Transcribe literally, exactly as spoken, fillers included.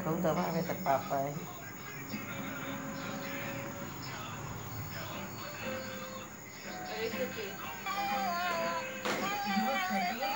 Kau dava में तो पापा है। अरे इससे